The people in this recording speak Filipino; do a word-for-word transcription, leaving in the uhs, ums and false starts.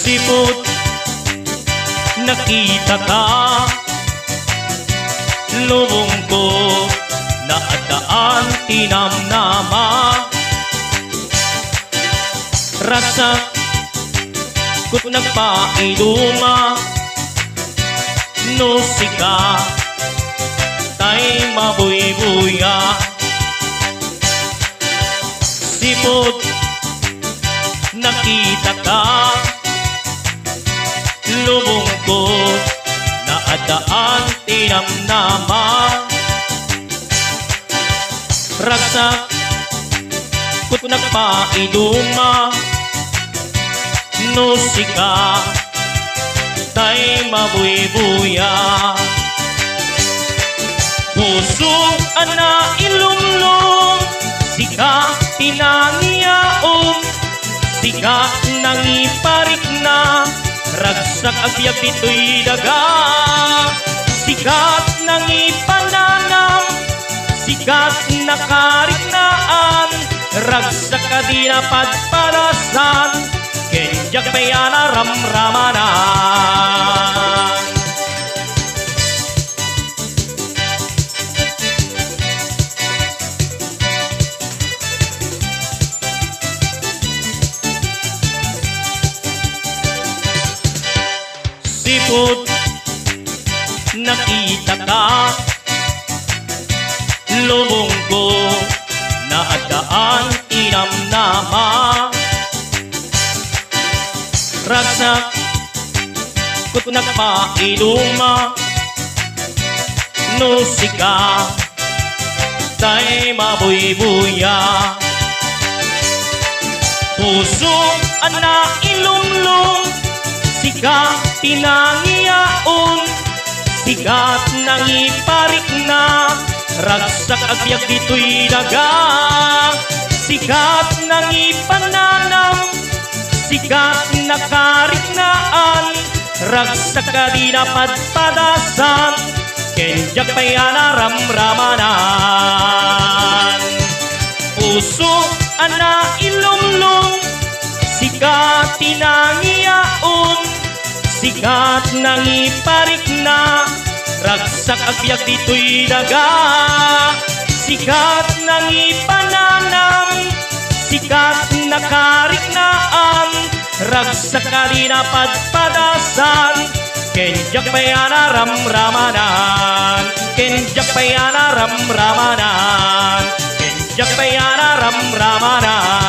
Sipot, nakita ka, lubong ko na adaan tinamnama. Rasak kut nagpailuma, no sika tay mabuy-buya. Sipot, nakita ka, lubong ko na adaan tinamnama. Rasak kut nagpailuma, no sika tay mabuy-buya. Puso ana ilumlong, sika tinangiyaon, sika nangiparik na, ragsak agbyag dito'y daga. Sikat nangipananam, sikat nakariknaan, ragsak adinapadparasan, kenjak bayana ramramanan. Sipot, nakita ka, lubong ko na adaan tinamnama. Ragsak kut nagpailuma, no sika tay mabuy-buya. Puso ana ilumlong, sika tinangiyaon, sikat nangiparik na, ragsak agbyag dito'y daga. Sikat nangipananam, sikat nakariknaan, ragsak adinapadpadasan, kenjak bayana ramramanan. Puso ana ilumlong, sikat tinangiyaon, sikat nangiparik na, ragsak agbyag dito'y daga. Sikat nangipananam, sikat nakariknaan, ragsak adinapadpadasan, kenjak bayana ramramanan, kenjak bayana ramramanan, kenjak bayana ramramanan.